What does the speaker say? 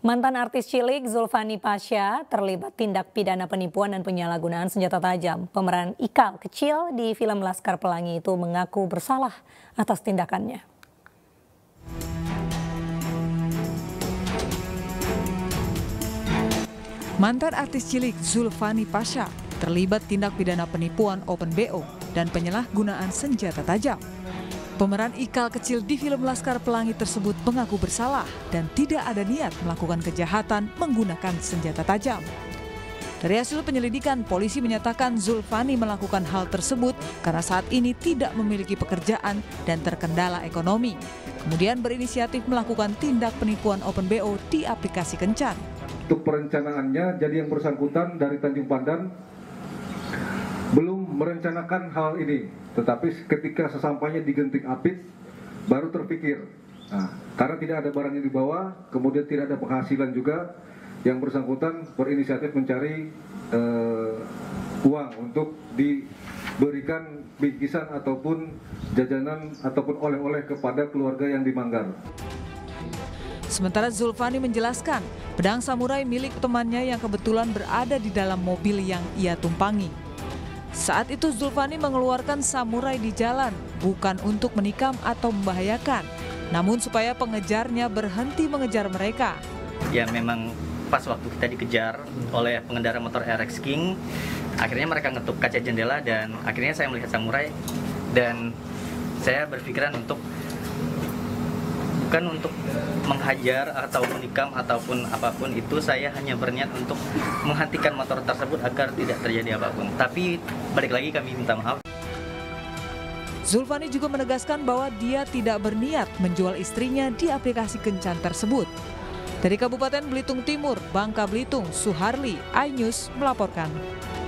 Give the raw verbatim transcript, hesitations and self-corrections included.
Mantan artis cilik Zulfani Pasha terlibat tindak pidana penipuan dan penyalahgunaan senjata tajam. Pemeran Ikal kecil di film Laskar Pelangi itu mengaku bersalah atas tindakannya. Mantan artis cilik Zulfani Pasha terlibat tindak pidana penipuan Open B O dan penyalahgunaan senjata tajam. Pemeran Ikal kecil di film Laskar Pelangi tersebut mengaku bersalah dan tidak ada niat melakukan kejahatan menggunakan senjata tajam. Dari hasil penyelidikan, polisi menyatakan Zulfani melakukan hal tersebut karena saat ini tidak memiliki pekerjaan dan terkendala ekonomi. Kemudian berinisiatif melakukan tindak penipuan Open B O di aplikasi Kencan. Untuk perencanaannya, jadi yang bersangkutan dari Tanjung Pandan belum merencanakan hal ini, tetapi ketika sesampainya di Genting Apit baru terpikir. Nah, karena tidak ada barang yang dibawa, kemudian tidak ada penghasilan juga, yang bersangkutan berinisiatif mencari uh, uang untuk diberikan bingkisan ataupun jajanan ataupun oleh-oleh kepada keluarga yang di Manggar. Sementara Zulfani menjelaskan, pedang samurai milik temannya yang kebetulan berada di dalam mobil yang ia tumpangi. Saat itu Zulfani mengeluarkan samurai di jalan, bukan untuk menikam atau membahayakan, namun supaya pengejarnya berhenti mengejar mereka. Ya memang pas waktu kita dikejar oleh pengendara motor R X King, akhirnya mereka ngetuk kaca jendela dan akhirnya saya melihat samurai dan saya berpikiran untuk bukan untuk menghajar atau menikam ataupun apapun itu, saya hanya berniat untuk menghentikan motor tersebut agar tidak terjadi apapun. Tapi balik lagi kami minta maaf. Zulfani juga menegaskan bahwa dia tidak berniat menjual istrinya di aplikasi Kencan tersebut. Dari Kabupaten Belitung Timur, Bangka Belitung, Suharli, iNews melaporkan.